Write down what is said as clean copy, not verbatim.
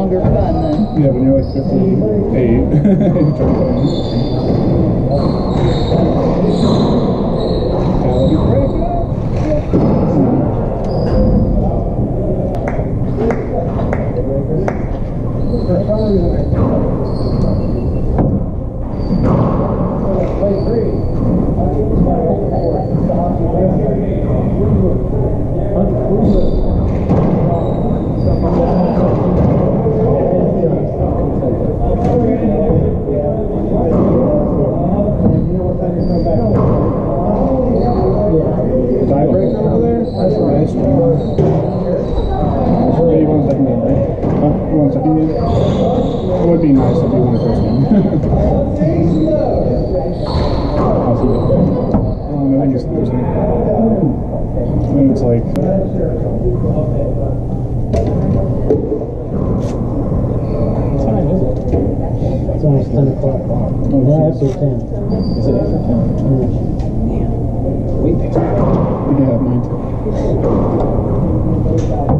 longer fun then. Yeah, when you're like 58. That'll be great. Tiebreaker over there? That's nice. You want a second game, right? Huh? You want a second game? It would be nice if you won the first game. How's he doing? I think it's losing. I think it's like... What time is it? It's almost 10 o'clock. Oh, Yeah, after 10. Is it after 10? Yeah. Wait, we can have mine too.